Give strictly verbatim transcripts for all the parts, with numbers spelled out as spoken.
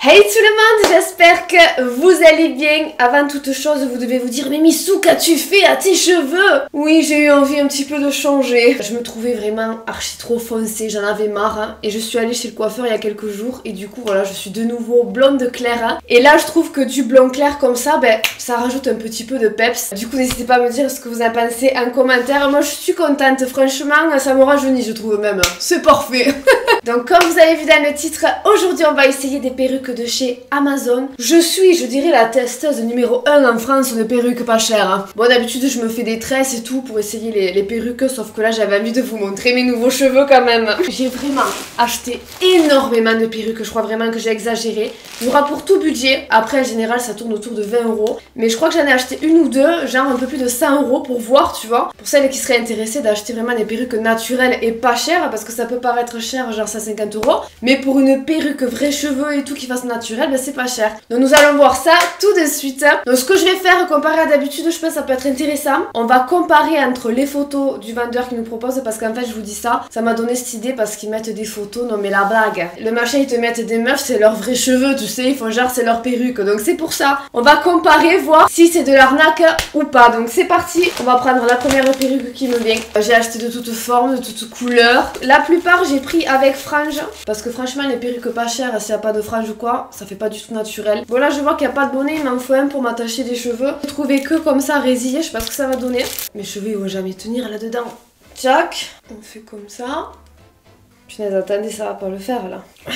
Hey tout le monde, j'espère que vous allez bien. Avant toute chose, vous devez vous dire, mais Missou, qu'as-tu fait à tes cheveux? Oui, j'ai eu envie un petit peu de changer. Je me trouvais vraiment archi trop foncée, j'en avais marre. Hein, et je suis allée chez le coiffeur il y a quelques jours. Et du coup, voilà, je suis de nouveau blonde claire. Hein, et là, je trouve que du blond clair comme ça, ben, ça rajoute un petit peu de peps. Du coup, n'hésitez pas à me dire ce que vous en pensez en commentaire. Moi, je suis contente, franchement, ça me rajeunit, je trouve même. C'est parfait. Donc, comme vous avez vu dans le titre, aujourd'hui, on va essayer des perruques de chez Amazon. Je suis, je dirais, la testeuse numéro un en France de perruques pas chères. Hein. Bon, d'habitude, je me fais des tresses et tout pour essayer les, les perruques, sauf que là, j'avais envie de vous montrer mes nouveaux cheveux quand même. J'ai vraiment acheté énormément de perruques, je crois vraiment que j'ai exagéré. Il y aura pour tout budget. Après, en général, ça tourne autour de vingt euros. Mais je crois que j'en ai acheté une ou deux, genre un peu plus de cent euros pour voir, tu vois. Pour celles qui seraient intéressées d'acheter vraiment des perruques naturelles et pas chères, parce que ça peut paraître cher, genre cent cinquante euros. Mais pour une perruque vrais cheveux et tout qui fasse naturel, ben c'est pas cher. Donc nous allons voir ça tout de suite. Donc ce que je vais faire, comparé à d'habitude, je pense que ça peut être intéressant. On va comparer entre les photos du vendeur qui nous propose, parce qu'en fait je vous dis ça, ça m'a donné cette idée parce qu'ils mettent des photos, non mais la blague. Le machin ils te mettent des meufs, c'est leurs vrais cheveux, tu sais, ils font genre c'est leur perruque. Donc c'est pour ça, on va comparer, voir si c'est de l'arnaque ou pas. Donc c'est parti, on va prendre la première perruque qui me vient. J'ai acheté de toutes formes, de toutes couleurs. La plupart j'ai pris avec frange, parce que franchement les perruques pas chères, s'il n'y a pas de frange ou quoi, ça fait pas du tout naturel. Bon là je vois qu'il n'y a pas de bonnet, il m'en faut un pour m'attacher des cheveux. Je trouvais que comme ça résillé, je sais pas ce que ça va donner. Mes cheveux ils vont jamais tenir là-dedans. Tchac, on fait comme ça. Punaise, attendez, ça va pas le faire là. Ah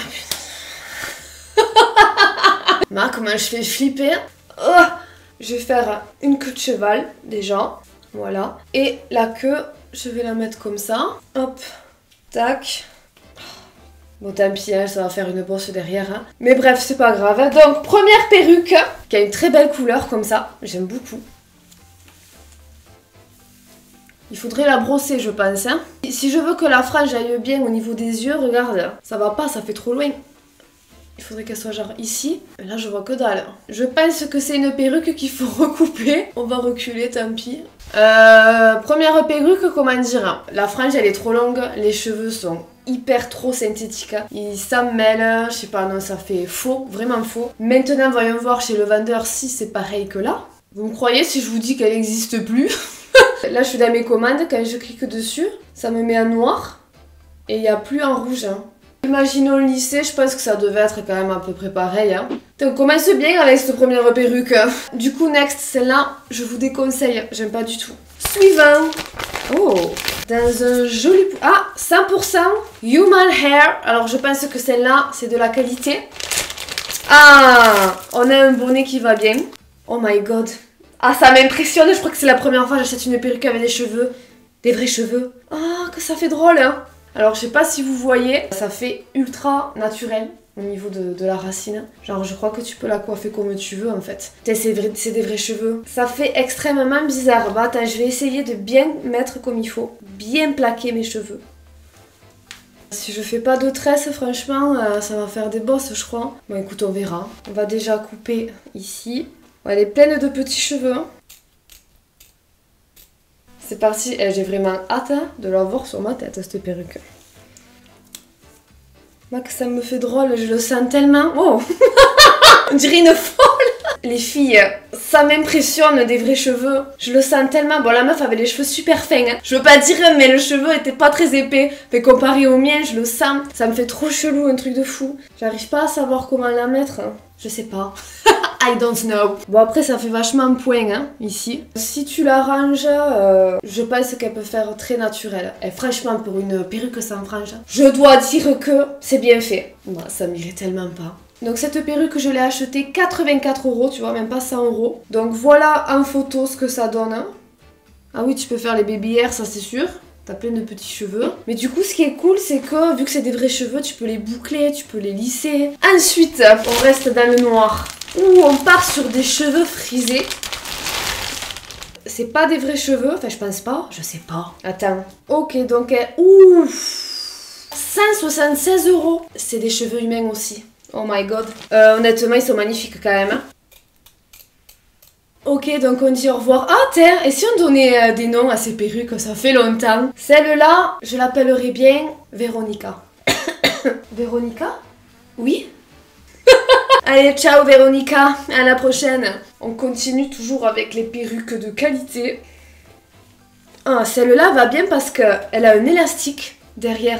putain. Ma, comment je fais flipper. Oh, je vais faire une queue de cheval déjà, voilà. Et la queue, je vais la mettre comme ça. Hop, tac. Bon tant pis, hein, ça va faire une bosse derrière. Hein. Mais bref, c'est pas grave. Hein. Donc, première perruque, qui a une très belle couleur comme ça. J'aime beaucoup. Il faudrait la brosser, je pense. Hein. Si je veux que la frange aille bien au niveau des yeux, regarde, ça va pas, ça fait trop loin. Il faudrait qu'elle soit genre ici. Et là, je vois que dalle. Je pense que c'est une perruque qu'il faut recouper. On va reculer, tant pis. Euh, première perruque, comment dire? La frange, elle est trop longue. Les cheveux sont hyper trop synthétiques. Ils s'en mêlent. Je sais pas, non, ça fait faux. Vraiment faux. Maintenant, voyons voir chez le vendeur si c'est pareil que là. Vous me croyez si je vous dis qu'elle n'existe plus? Là, je suis dans mes commandes. Quand je clique dessus, ça me met en noir. Et il n'y a plus en rouge. Hein. Imaginons le lycée, je pense que ça devait être quand même à peu près pareil. Hein. Donc on commence bien avec cette première perruque. Du coup, next, celle-là, je vous déconseille. J'aime pas du tout. Suivant. Oh, dans un joli... Ah, cent pour cent Human Hair. Alors je pense que celle-là, c'est de la qualité. Ah, on a un bonnet qui va bien. Oh my god. Ah, ça m'impressionne. Je crois que c'est la première fois que j'achète une perruque avec des cheveux. Des vrais cheveux. Ah, que ça fait drôle, hein. Alors je sais pas si vous voyez, ça fait ultra naturel au niveau de, de la racine. Genre je crois que tu peux la coiffer comme tu veux en fait. C'est des vrais cheveux. Ça fait extrêmement bizarre. Bah attends, je vais essayer de bien mettre comme il faut. Bien plaquer mes cheveux. Si je fais pas de tresse, franchement, euh, ça va faire des bosses je crois. Bon écoute, on verra. On va déjà couper ici. Bon, elle est pleine de petits cheveux. Hein. C'est parti, j'ai vraiment hâte de la voir sur ma tête, cette perruque. Moi que ça me fait drôle, je le sens tellement... Oh. On dirait une folle. Les filles, ça m'impressionne des vrais cheveux. Je le sens tellement... Bon, la meuf avait les cheveux super fins. Hein. Je veux pas dire, mais le cheveu était pas très épais. Mais comparé au mien, je le sens. Ça me fait trop chelou, un truc de fou. J'arrive pas à savoir comment la mettre. Je sais pas. I don't know. Bon après ça fait vachement point hein, ici. Si tu l'arranges, euh, je pense qu'elle peut faire très naturelle. Et franchement pour une perruque sans frange, je dois dire que c'est bien fait. Moi ça m'irait tellement pas. Donc cette perruque je l'ai achetée quatre-vingt-quatre euros, tu vois, même pas cent euros. Donc voilà en photo ce que ça donne. Ah oui tu peux faire les baby hair, ça c'est sûr. T'as plein de petits cheveux. Mais du coup, ce qui est cool, c'est que vu que c'est des vrais cheveux, tu peux les boucler, tu peux les lisser. Ensuite, on reste dans le noir. Ouh, on part sur des cheveux frisés. C'est pas des vrais cheveux. Enfin, je pense pas. Je sais pas. Attends. Ok, donc... Ouh, cent soixante-seize euros. C'est des cheveux humains aussi. Oh my god. Euh, honnêtement, ils sont magnifiques quand même. Ok, donc on dit au revoir. Ah, tiens, et si on donnait euh, des noms à ces perruques? Ça fait longtemps. Celle-là, je l'appellerai bien Véronica. Véronica? Oui. Allez, ciao Véronica, à la prochaine. On continue toujours avec les perruques de qualité. Ah, celle-là va bien parce qu'elle a un élastique derrière.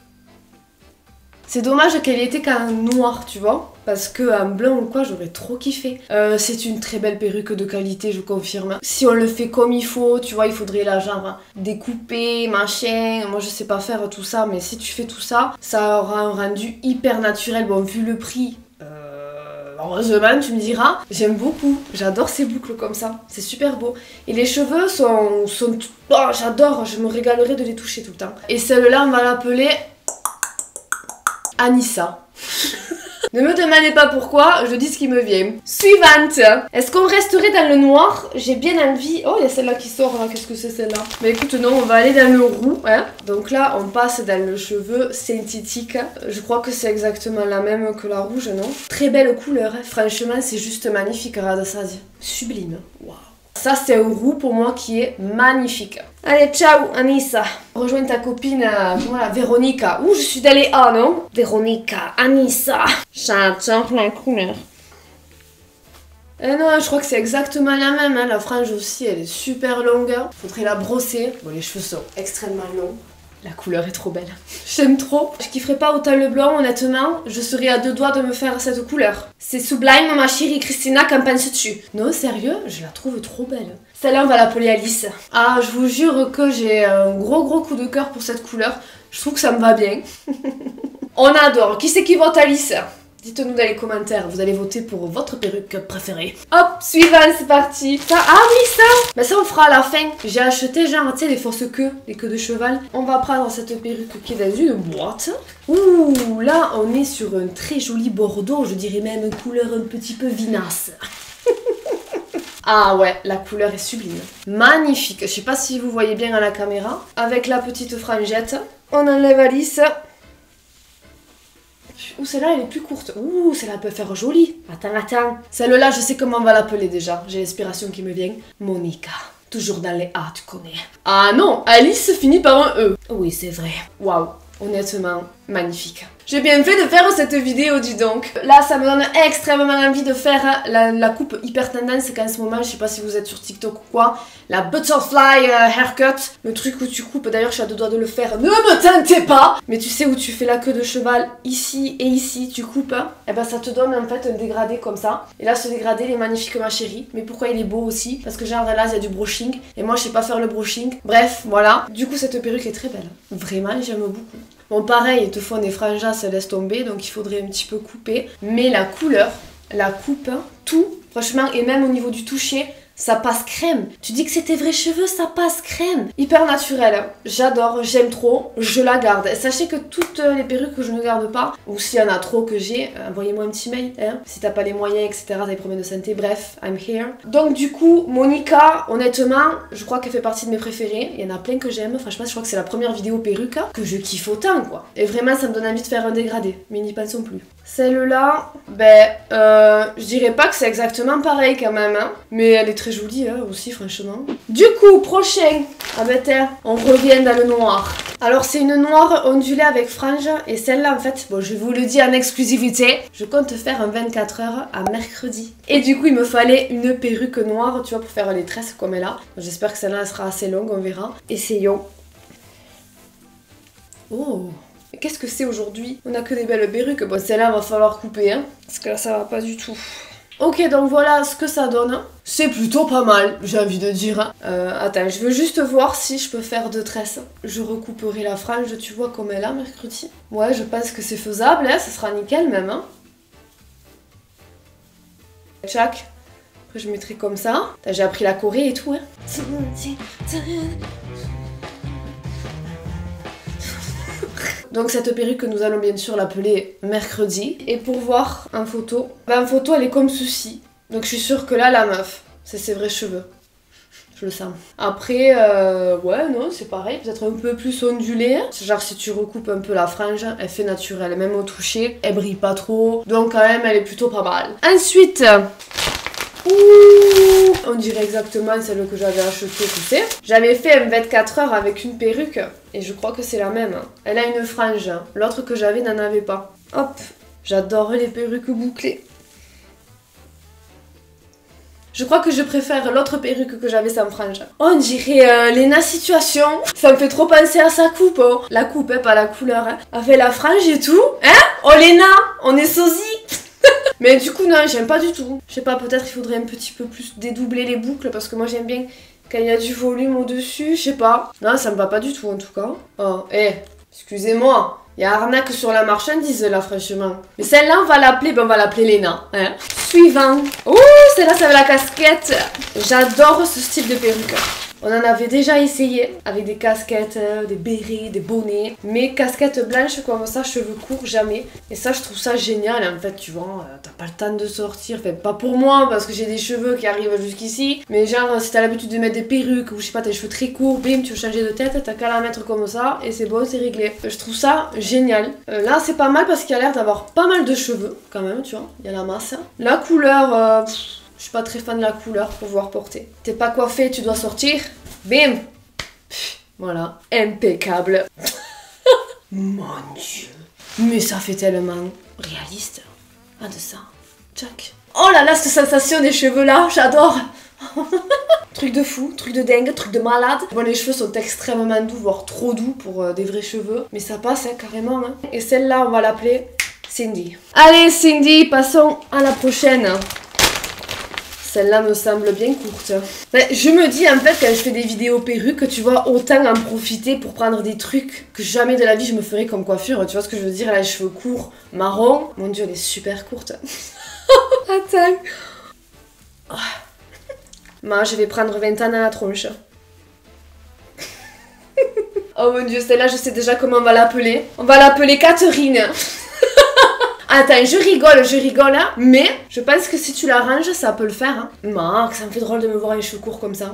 C'est dommage qu'elle ait été qu'en noir, tu vois. Parce qu'en blanc ou quoi, j'aurais trop kiffé. Euh, c'est une très belle perruque de qualité, je confirme. Si on le fait comme il faut, tu vois, il faudrait la genre découper, machin. Moi, je sais pas faire tout ça, mais si tu fais tout ça, ça aura un rendu hyper naturel. Bon, vu le prix, euh, heureusement, tu me diras. J'aime beaucoup. J'adore ces boucles comme ça. C'est super beau. Et les cheveux sont... sont... Oh, j'adore. Je me régalerai de les toucher tout le temps. Et celle-là, on va l'appeler Anissa. Ne me demandez pas pourquoi, je dis ce qui me vient. Suivante. Est-ce qu'on resterait dans le noir? J'ai bien envie... Oh, il y a celle-là qui sort là, qu'est-ce que c'est celle-là? Mais écoute, non, on va aller dans le roux. Hein. Donc là, on passe dans le cheveu synthétique. Je crois que c'est exactement la même que la rouge, non? Très belle couleur, hein. Franchement, c'est juste magnifique, regarde ça. Sublime. Waouh. Ça, c'est un roux pour moi qui est magnifique. Allez, ciao, Anissa. Rejoins ta copine, euh, voilà, Véronica. Ouh, je suis dans les A, non? Véronica, Anissa. J'adore la couleur. Eh non, je crois que c'est exactement la même. Hein. La frange aussi, elle est super longue. Faudrait la brosser. Bon, les cheveux sont extrêmement longs. La couleur est trop belle. J'aime trop. Je kifferais pas autant le blanc, honnêtement. Je serais à deux doigts de me faire cette couleur. C'est sublime, ma chérie Christina, qu'en penses-tu? Non, sérieux, je la trouve trop belle. Celle-là, on va l'appeler Alice. Ah, je vous jure que j'ai un gros gros coup de cœur pour cette couleur. Je trouve que ça me va bien. On adore. Qui c'est qui vote Alice? Dites-nous dans les commentaires, vous allez voter pour votre perruque préférée. Hop, suivant, c'est parti. Ça, ah oui, ça mais ça, on fera à la fin. J'ai acheté, genre, tu sais, les fausses queues, les queues de cheval. On va prendre cette perruque qui est dans une boîte. Ouh, là, on est sur un très joli bordeaux. Je dirais même une couleur un petit peu vinasse. Ah ouais, la couleur est sublime. Magnifique. Je sais pas si vous voyez bien à la caméra. Avec la petite frangette. On enlève Alice. Ouh, celle-là, elle est plus courte. Ouh, celle-là peut faire jolie. Attends, attends. Celle-là, je sais comment on va l'appeler déjà. J'ai l'inspiration qui me vient. Monica. Toujours dans les A, tu connais. Ah non, Alice finit par un E. Oui, c'est vrai. Waouh. Honnêtement, magnifique. J'ai bien fait de faire cette vidéo, dis donc. Là, ça me donne extrêmement envie de faire la, la coupe hyper tendance qu'en ce moment, je sais pas si vous êtes sur TikTok ou quoi, la butterfly haircut, le truc où tu coupes, d'ailleurs je suis à deux doigts de le faire, ne me tentez pas. Mais tu sais où tu fais la queue de cheval, ici et ici, tu coupes, et ben ça te donne en fait un dégradé comme ça. Et là, ce dégradé, il est magnifique, ma chérie. Mais pourquoi il est beau aussi? Parce que genre là, il y a du brushing, et moi je sais pas faire le brushing. Bref, voilà. Du coup, cette perruque est très belle. Vraiment, j'aime beaucoup. Bon, pareil, ils te font des franjas, ça laisse tomber, donc il faudrait un petit peu couper. Mais la couleur, la coupe, tout, franchement, et même au niveau du toucher, ça passe crème. Tu dis que c'est tes vrais cheveux, ça passe crème. Hyper naturel. J'adore, j'aime trop, je la garde. Sachez que toutes les perruques que je ne garde pas, ou s'il y en a trop que j'ai, envoyez-moi un petit mail. Hein, si t'as pas les moyens, et cetera, t'as des problèmes de santé, bref, I'm here. Donc du coup, Monica, honnêtement, je crois qu'elle fait partie de mes préférés. Il y en a plein que j'aime. Franchement, je crois que c'est la première vidéo perruque que je kiffe autant, quoi. Et vraiment, ça me donne envie de faire un dégradé. Mais n'y pensons plus. Celle-là, ben, euh, je dirais pas que c'est exactement pareil quand même, hein, mais elle est très jolie hein, aussi, franchement. Du coup, prochain, ah ben tiens, on revient dans le noir. Alors c'est une noire ondulée avec frange, et celle-là en fait, bon je vous le dis en exclusivité, je compte faire un vingt-quatre heures à mercredi. Et du coup il me fallait une perruque noire, tu vois, pour faire les tresses comme elle a. J'espère que celle-là sera assez longue, on verra. Essayons. Oh, mais qu'est-ce que c'est aujourd'hui? On a que des belles perruques. Bon, celle-là va falloir couper, hein, parce que là ça va pas du tout. Ok, donc voilà ce que ça donne. C'est plutôt pas mal, j'ai envie de dire. Euh, attends, je veux juste voir si je peux faire deux tresses. Je recouperai la frange, tu vois, comme elle a mercredi. Ouais, je pense que c'est faisable, hein, ça sera nickel même. Hein. Tchac. Après, je mettrai comme ça. J'ai appris la Corée et tout. Hein. Donc cette perruque, nous allons bien sûr l'appeler mercredi. Et pour voir en photo, ben, en photo elle est comme ceci. Donc je suis sûre que là, la meuf, c'est ses vrais cheveux. Je le sens. Après, euh, ouais, non, c'est pareil, peut-être un peu plus ondulé. Genre si tu recoupes un peu la frange, elle fait naturelle. Même au toucher, elle brille pas trop. Donc quand même, elle est plutôt pas mal. Ensuite... Ouh, on dirait exactement celle que j'avais achetée, tu sais. J'avais fait un vingt-quatre heures avec une perruque et je crois que c'est la même. Elle a une frange. L'autre que j'avais n'en avait pas. Hop, j'adore les perruques bouclées. Je crois que je préfère l'autre perruque que j'avais sans frange. On dirait euh, Lena Situation. Ça me fait trop penser à sa coupe. Oh. La coupe, hein, pas la couleur. Hein. Avec la frange et tout. Hein? Oh Lena, on est sosie. Mais du coup, non, j'aime pas du tout. Je sais pas, peut-être il faudrait un petit peu plus dédoubler les boucles parce que moi j'aime bien quand il y a du volume au-dessus. Je sais pas. Non, ça me va pas du tout en tout cas. Oh, eh, hey, excusez-moi. Il y a arnaque sur la marchandise là, franchement. Mais celle-là, on va l'appeler, ben on va l'appeler Lena. Hein. Suivant. Ouh, celle-là, ça va la casquette. J'adore ce style de perruque. On en avait déjà essayé avec des casquettes, des bérets, des bonnets. Mais casquette blanche comme ça, cheveux courts, jamais. Et ça, je trouve ça génial. En fait, tu vois, t'as pas le temps de sortir. Enfin, pas pour moi, parce que j'ai des cheveux qui arrivent jusqu'ici. Mais genre, si t'as l'habitude de mettre des perruques ou je sais pas, tes cheveux très courts, bim, tu veux changer de tête, t'as qu'à la mettre comme ça. Et c'est bon, c'est réglé. Je trouve ça génial. Euh, là, c'est pas mal parce qu'il a l'air d'avoir pas mal de cheveux, quand même, tu vois. Il y a la masse. La couleur... Euh, pff, je suis pas très fan de la couleur pour pouvoir porter. T'es pas coiffé, tu dois sortir. Bim. Pff, voilà. Impeccable. Mon Dieu. Mais ça fait tellement réaliste. Ah de ça. Jack. Oh là là, cette sensation des cheveux là, j'adore. Truc de fou, truc de dingue, truc de malade. Bon, les cheveux sont extrêmement doux, voire trop doux pour euh, des vrais cheveux. Mais ça passe, hein, carrément. Hein. Et celle-là, on va l'appeler Cindy. Allez, Cindy, passons à la prochaine. Celle-là me semble bien courte. Ouais, je me dis en fait quand je fais des vidéos perruques, tu vois, autant en profiter pour prendre des trucs que jamais de la vie je me ferais comme coiffure. Tu vois ce que je veux dire? Elle a les cheveux courts, marron. Mon dieu, elle est super courte. Attends. Oh. Moi, je vais prendre vingt ans à la tronche. Oh mon dieu, celle-là, je sais déjà comment on va l'appeler. On va l'appeler Catherine. Attends, je rigole, je rigole, hein, mais je pense que si tu l'arranges, ça peut le faire. Hein. Marc, ça me fait drôle de me voir les cheveux courts comme ça.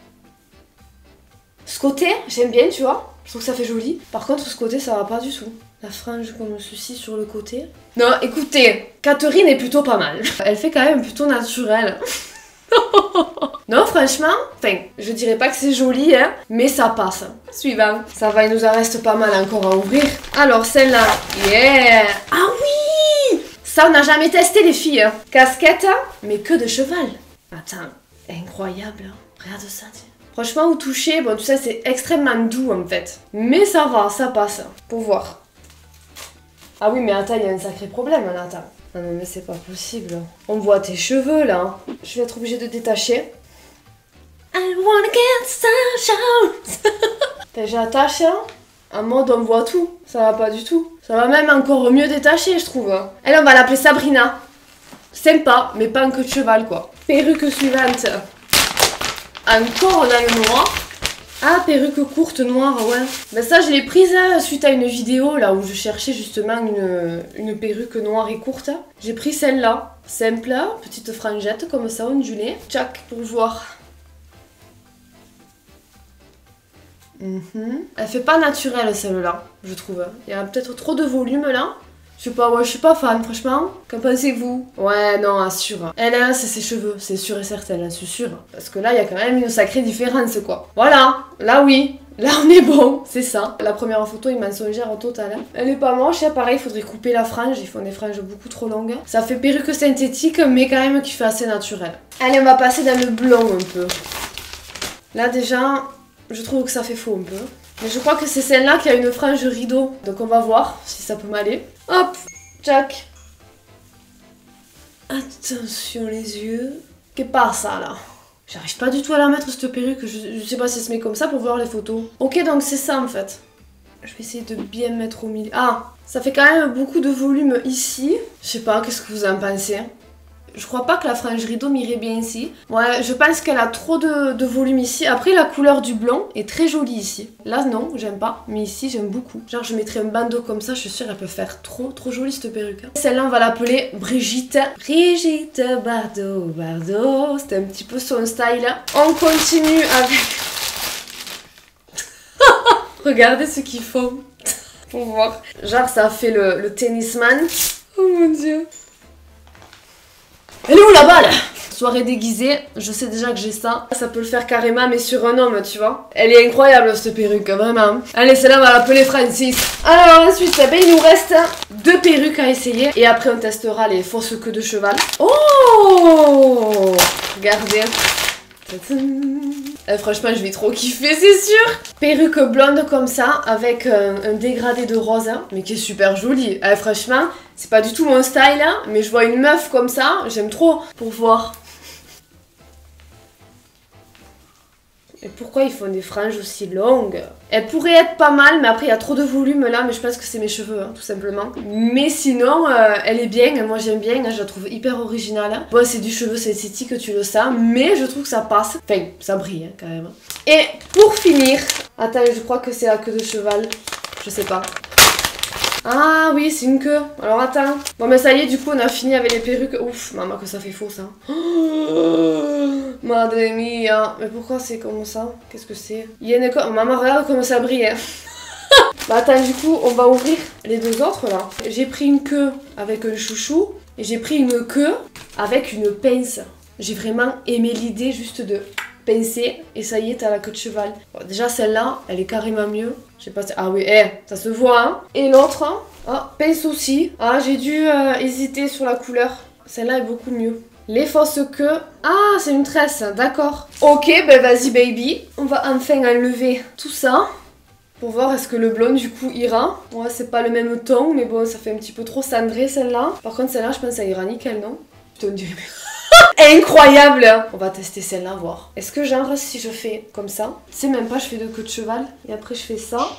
Ce côté, j'aime bien, tu vois. Je trouve que ça fait joli. Par contre, ce côté, ça va pas du tout. La frange comme ceci sur le côté. Non, écoutez, Catherine est plutôt pas mal. Elle fait quand même plutôt naturelle. Non, franchement, enfin, je dirais pas que c'est joli, hein, mais ça passe. Suivant. Ça va, il nous en reste pas mal encore à ouvrir. Alors, celle-là, yeah. Ah oui, ça, on n'a jamais testé, les filles. Hein. Casquette, mais que de cheval. Attends, incroyable. Hein. Regarde ça, tiens. Franchement, au toucher, bon, tout ça, c'est extrêmement doux, en fait. Mais ça va, ça passe. Pour voir. Ah oui, mais attends, il y a un sacré problème, là, attends. Ah non, mais c'est pas possible. On voit tes cheveux, là. Je vais être obligée de détacher. I wanna get sunshine. J'attache, hein. En mode, on voit tout. Ça va pas du tout. Ça va même encore mieux détacher, je trouve. Elle, on va l'appeler Sabrina. Sympa, mais pas en queue de cheval, quoi. Perruque suivante. Encore, on a le noir. Ah, perruque courte noire, ouais. Ben ça, je l'ai prise hein, suite à une vidéo là où je cherchais justement une, une perruque noire et courte. J'ai pris celle-là. Simple, petite frangette comme ça, ondulée. Tchac, pour voir. Mm-hmm. Elle fait pas naturelle celle-là, je trouve. Il y a peut-être trop de volume là. Je sais pas, ouais, je suis pas fan, franchement. Qu'en pensez-vous? Ouais, non, assure. Elle, hein, c'est ses cheveux, c'est sûr et certain, hein, c'est sûr. Parce que là, il y a quand même une sacrée différence, quoi. Voilà, là, oui. Là, on est bon, c'est ça. La première photo est mensongère au total. Hein. Elle est pas moche, hein, pareil, il faudrait couper la frange. Ils font des franges beaucoup trop longues. Ça fait perruque synthétique, mais quand même qui fait assez naturel. Allez, on va passer dans le blond un peu. Là, déjà, je trouve que ça fait faux un peu. Mais je crois que c'est celle-là qui a une frange rideau. Donc on va voir si ça peut m'aller. Hop, Jack. Attention les yeux. Qu'est-ce pas ça là? J'arrive pas du tout à la mettre cette perruque. Je, je sais pas si elle se met comme ça pour voir les photos. Ok, donc c'est ça en fait. Je vais essayer de bien mettre au milieu. Ah, ça fait quand même beaucoup de volume ici. Je sais pas, qu'est-ce que vous en pensez? Je crois pas que la frange rideau m'irait bien ici. Ouais, je pense qu'elle a trop de, de volume ici. Après, la couleur du blanc est très jolie ici. Là, non, j'aime pas. Mais ici, j'aime beaucoup. Genre, je mettrais un bandeau comme ça. Je suis sûre qu'elle peut faire trop, trop jolie cette perruque. Hein. Celle-là, on va l'appeler Brigitte. Brigitte Bardot, Bardot. C'est un petit peu son style. On continue avec... Regardez ce qu'ils font. Pour voir. Genre, ça fait le, le tennisman. Oh mon dieu. Elle est où la balle? soirée déguisée, je sais déjà que j'ai ça. Ça peut le faire carrément, mais sur un homme, tu vois. Elle est incroyable cette perruque, vraiment. Allez, celle-là, on va l'appeler Francis. Alors ensuite, ben, il nous reste deux perruques à essayer. Et après, on testera les fausses queues de cheval. Oh, regardez. Euh, franchement, je vais trop kiffer, c'est sûr. Perruque blonde comme ça, avec euh, un dégradé de rose, hein, mais qui est super joli. Euh, franchement, c'est pas du tout mon style, hein, mais je vois une meuf comme ça, j'aime trop. Pour voir. Et pourquoi ils font des franges aussi longues? Elle pourrait être pas mal, mais après il y a trop de volume là, mais je pense que c'est mes cheveux, hein, tout simplement. Mais sinon, euh, elle est bien, moi j'aime bien, hein, je la trouve hyper originale. Hein. Bon, c'est du cheveu, c'est esthétique, tu le sais, mais je trouve que ça passe. Enfin, ça brille, hein, quand même. Et pour finir, attends, je crois que c'est la queue de cheval, je sais pas. Ah oui, c'est une queue. Alors attends. Bon, mais ça y est, du coup, on a fini avec les perruques. Ouf, maman, que ça fait faux, ça. Oh, madre mia. Mais pourquoi c'est comme ça? Qu'est-ce que c'est? Il y a une école. Maman, regarde comment ça brille. Hein. Bah attends, du coup, on va ouvrir les deux autres, là. J'ai pris une queue avec un chouchou. Et j'ai pris une queue avec une pince. J'ai vraiment aimé l'idée juste de pincer. Et ça y est, t'as la queue de cheval. Bon, déjà, celle-là, elle est carrément mieux. Je sais pas si... Ah oui, eh, ça se voit, hein. Et l'autre, hein. Ah, pince aussi. Ah, j'ai dû euh, hésiter sur la couleur. Celle-là est beaucoup mieux. Les fausses queues. Ah, c'est une tresse, d'accord. Ok, ben vas-y, baby. On va enfin enlever tout ça. Pour voir est-ce que le blond, du coup, ira. Ouais, c'est pas le même ton, mais bon, ça fait un petit peu trop cendré, celle-là. Par contre, celle-là, je pense que ça ira nickel, non? Putain, on dirait... Incroyable! On va tester celle-là, voir. Est-ce que genre, si je fais comme ça, c'est même pas, je fais deux queues de cheval, et après je fais ça,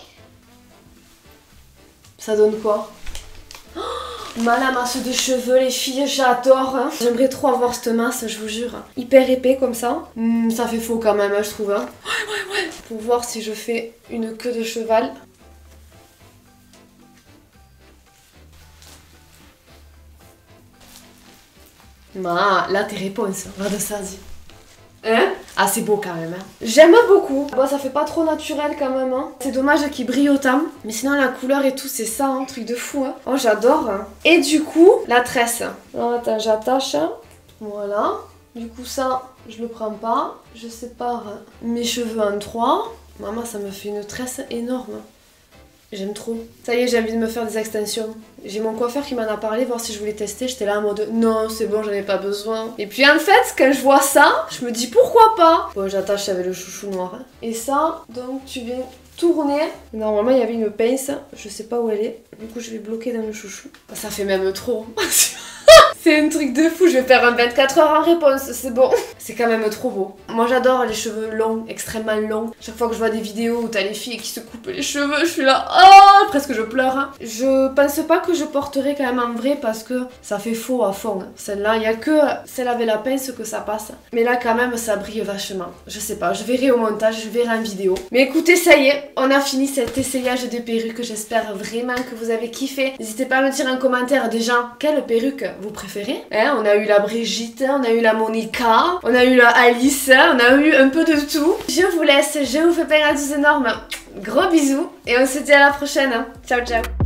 ça donne quoi? Oh, ma masse de cheveux, les filles, j'adore! Hein. J'aimerais trop avoir cette masse, je vous jure. Hyper épais comme ça. Mmh, ça fait faux quand même, hein, je trouve. Hein. Ouais, ouais, ouais. Pour voir si je fais une queue de cheval. Ah, là tes réponses, regarde ça, dis. Hein? Ah, c'est beau quand même. Hein. J'aime beaucoup. Bon, ça fait pas trop naturel quand même. Hein. C'est dommage qu'il brille autant. Mais sinon, la couleur et tout, c'est ça, un hein, truc de fou. Hein. Oh, j'adore. Hein. Et du coup, la tresse. Alors, attends, j'attache. Voilà. Du coup, ça, je le prends pas. Je sépare mes cheveux en trois. Maman, ça me fait une tresse énorme. J'aime trop. Ça y est, j'ai envie de me faire des extensions. J'ai mon coiffeur qui m'en a parlé, voir si je voulais tester. J'étais là en mode non, c'est bon, j'en ai pas besoin. Et puis en fait, quand je vois ça, je me dis pourquoi pas. Bon, j'attache avec le chouchou noir. Hein. Et ça, donc tu viens tourner. Normalement, il y avait une pince. Je sais pas où elle est. Du coup, je vais bloquer dans le chouchou. Ça fait même trop. C'est un truc de fou, je vais faire un vingt-quatre heures en réponse, c'est bon. C'est quand même trop beau. Moi j'adore les cheveux longs, extrêmement longs. Chaque fois que je vois des vidéos où t'as les filles qui se coupent les cheveux, je suis là, oh, presque je pleure. Hein. Je pense pas que je porterai quand même en vrai parce que ça fait faux à fond. Hein. Celle-là, il y a que celle avec la pince que ça passe. Mais là quand même ça brille vachement. Je sais pas, je verrai au montage, je verrai en vidéo. Mais écoutez, ça y est, on a fini cet essayage de perruques. J'espère vraiment que vous avez kiffé. N'hésitez pas à me dire en commentaire déjà quelle perruque vous préférez. Hein, on a eu la Brigitte, on a eu la Monica, on a eu la Alice, on a eu un peu de tout. Je vous laisse, je vous fais plein de tous énormes. Gros bisous et on se dit à la prochaine. Ciao ciao.